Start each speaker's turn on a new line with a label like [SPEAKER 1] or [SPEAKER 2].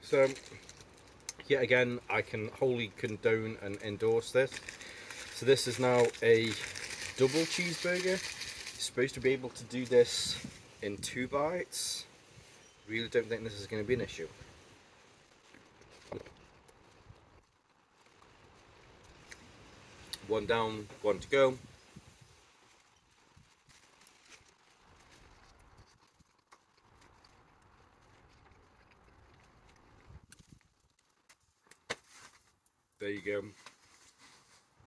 [SPEAKER 1] So, yet again, I can wholly condone and endorse this. So this is now a double cheeseburger. You're supposed to be able to do this in 2 bites. Really don't think this is going to be an issue. One down, one to go. There you go.